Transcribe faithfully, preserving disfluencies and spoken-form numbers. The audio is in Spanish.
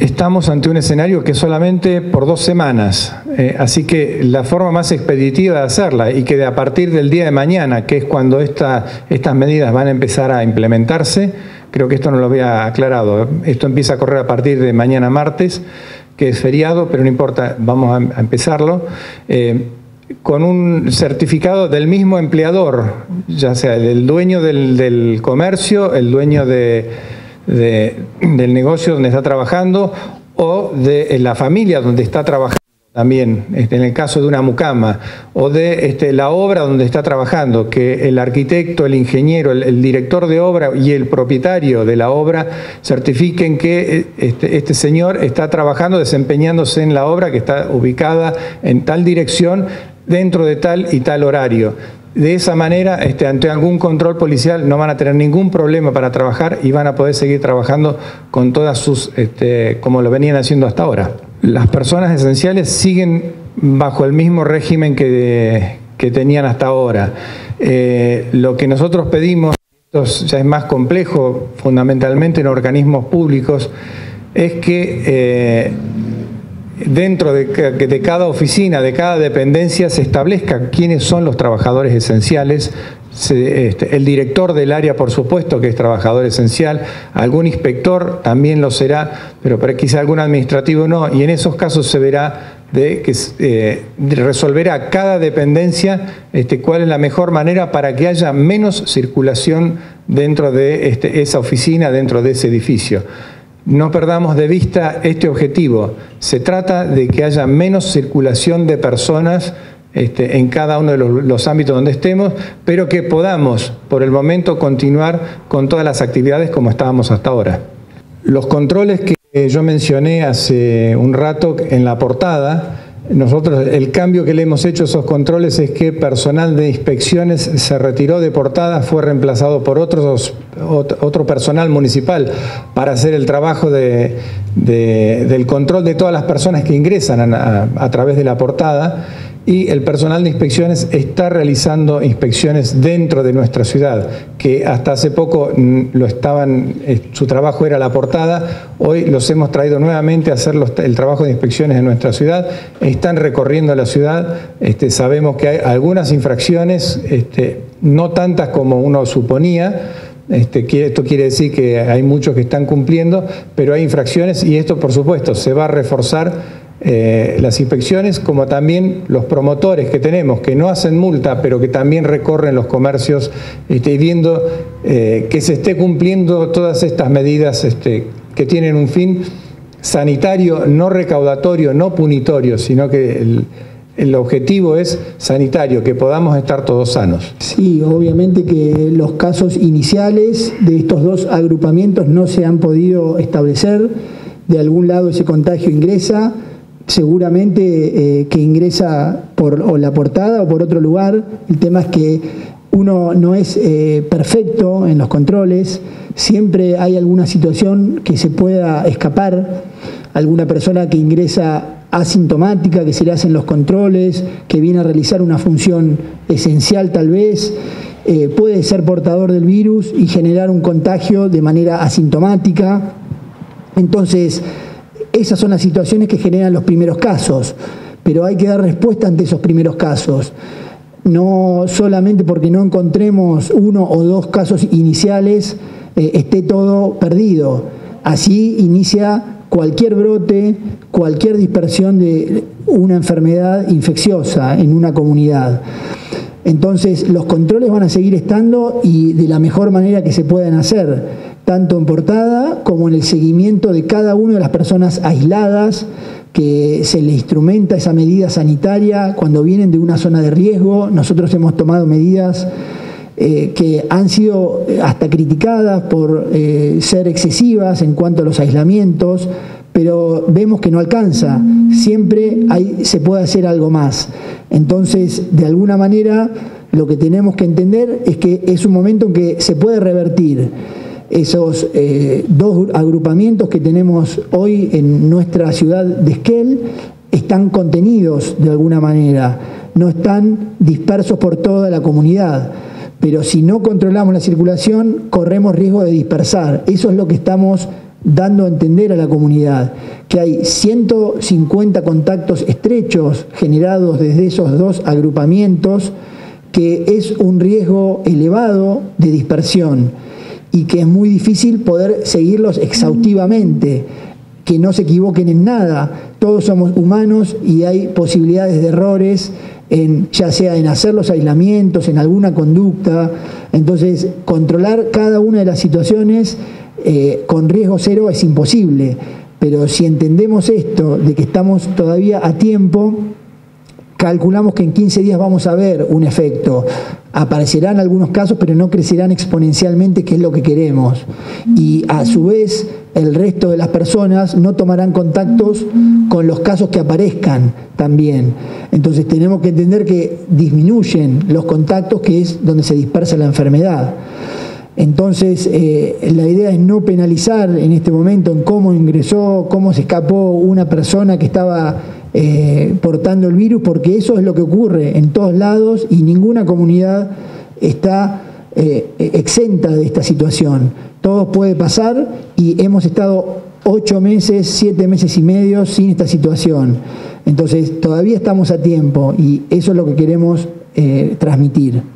Estamos ante un escenario que es solamente por dos semanas, eh, así que la forma más expeditiva de hacerla y que de a partir del día de mañana, que es cuando esta, estas medidas van a empezar a implementarse, creo que esto no lo había aclarado, esto empieza a correr a partir de mañana martes, que es feriado, pero no importa, vamos a, a empezarlo, eh, con un certificado del mismo empleador, ya sea el dueño del, del comercio, el dueño de... De, del negocio donde está trabajando o de la familia donde está trabajando también, este, en el caso de una mucama, o de este, la obra donde está trabajando, que el arquitecto, el ingeniero, el, el director de obra y el propietario de la obra certifiquen que este, este señor está trabajando, desempeñándose en la obra que está ubicada en tal dirección, dentro de tal y tal horario. De esa manera, este, ante algún control policial, no van a tener ningún problema para trabajar y van a poder seguir trabajando con todas sus, este, como lo venían haciendo hasta ahora. Las personas esenciales siguen bajo el mismo régimen que, que tenían hasta ahora. Eh, lo que nosotros pedimos, esto ya es más complejo, fundamentalmente en organismos públicos, es que eh, dentro de, de cada oficina, de cada dependencia, se establezca quiénes son los trabajadores esenciales, se, este, el director del área, por supuesto, que es trabajador esencial, algún inspector también lo será, pero para quizá algún administrativo no, y en esos casos se verá de que eh, resolverá cada dependencia este, cuál es la mejor manera para que haya menos circulación dentro de este, esa oficina, dentro de ese edificio. No perdamos de vista este objetivo. Se trata de que haya menos circulación de personas este, en cada uno de los, los ámbitos donde estemos, pero que podamos, por el momento, continuar con todas las actividades como estábamos hasta ahora. Los controles que yo mencioné hace un rato en la portada, nosotros el cambio que le hemos hecho a esos controles es que personal de inspecciones se retiró de portada, fue reemplazado por otros, otro personal municipal para hacer el trabajo de, de, del control de todas las personas que ingresan a, a, a través de la portada, y el personal de inspecciones está realizando inspecciones dentro de nuestra ciudad, que hasta hace poco lo estaban, su trabajo era la portada, hoy los hemos traído nuevamente a hacer los, el trabajo de inspecciones en nuestra ciudad, están recorriendo la ciudad, este, sabemos que hay algunas infracciones, este, no tantas como uno suponía. Este, esto quiere decir que hay muchos que están cumpliendo, pero hay infracciones y esto, por supuesto, se va a reforzar eh, las inspecciones, como también los promotores que tenemos, que no hacen multa, pero que también recorren los comercios, este, viendo eh, que se esté cumpliendo todas estas medidas este, que tienen un fin sanitario, no recaudatorio, no punitorio, sino que el, el objetivo es sanitario, que podamos estar todos sanos. Sí, obviamente que los casos iniciales de estos dos agrupamientos no se han podido establecer. De algún lado ese contagio ingresa, seguramente eh, que ingresa por o la portada o por otro lugar. El tema es que uno no es eh, perfecto en los controles, siempre hay alguna situación que se pueda escapar, alguna persona que ingresa asintomática, que se le hacen los controles, que viene a realizar una función esencial tal vez, eh, puede ser portador del virus y generar un contagio de manera asintomática. Entonces, esas son las situaciones que generan los primeros casos, pero hay que dar respuesta ante esos primeros casos. No solamente porque no encontremos uno o dos casos iniciales, eh, esté todo perdido. Así inicia cualquier brote, cualquier dispersión de una enfermedad infecciosa en una comunidad. Entonces, los controles van a seguir estando y de la mejor manera que se puedan hacer, tanto en portada como en el seguimiento de cada una de las personas aisladas, que se le instrumenta esa medida sanitaria cuando vienen de una zona de riesgo. Nosotros hemos tomado medidas eh, que han sido hasta criticadas por eh, ser excesivas en cuanto a los aislamientos, pero vemos que no alcanza, siempre hay, se puede hacer algo más. Entonces, de alguna manera, lo que tenemos que entender es que es un momento en que se puede revertir. Esos eh, dos agrupamientos que tenemos hoy en nuestra ciudad de Esquel están contenidos de alguna manera, no están dispersos por toda la comunidad, pero si no controlamos la circulación corremos riesgo de dispersar. Eso es lo que estamos dando a entender a la comunidad que hay ciento cincuenta contactos estrechos generados desde esos dos agrupamientos, que es un riesgo elevado de dispersión y que es muy difícil poder seguirlos exhaustivamente, que no se equivoquen en nada. Todos somos humanos y hay posibilidades de errores, en, ya sea en hacer los aislamientos, en alguna conducta. Entonces, controlar cada una de las situaciones eh, con riesgo cero es imposible. Pero si entendemos esto, de que estamos todavía a tiempo, calculamos que en quince días vamos a ver un efecto. Aparecerán algunos casos, pero no crecerán exponencialmente, que es lo que queremos. Y a su vez, el resto de las personas no tomarán contactos con los casos que aparezcan también. Entonces tenemos que entender que disminuyen los contactos, que es donde se dispersa la enfermedad. Entonces, eh, la idea es no penalizar en este momento en cómo ingresó, cómo se escapó una persona que estaba eh, portando el virus, porque eso es lo que ocurre en todos lados y ninguna comunidad está eh, exenta de esta situación. Todo puede pasar y hemos estado ocho meses, siete meses y medio sin esta situación. Entonces, todavía estamos a tiempo y eso es lo que queremos eh, transmitir.